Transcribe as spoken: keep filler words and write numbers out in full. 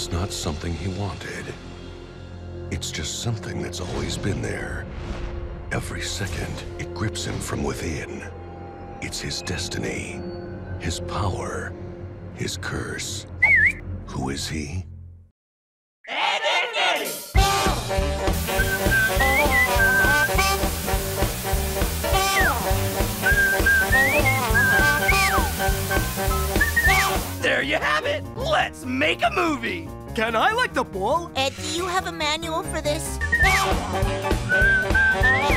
It's not something he wanted. It's just something that's always been there. Every second, it grips him from within. It's his destiny, his power, his curse. Who is he? Eddy, Eddy! There you have it! Let's make a movie! Can I like the ball? Ed, do you have a manual for this?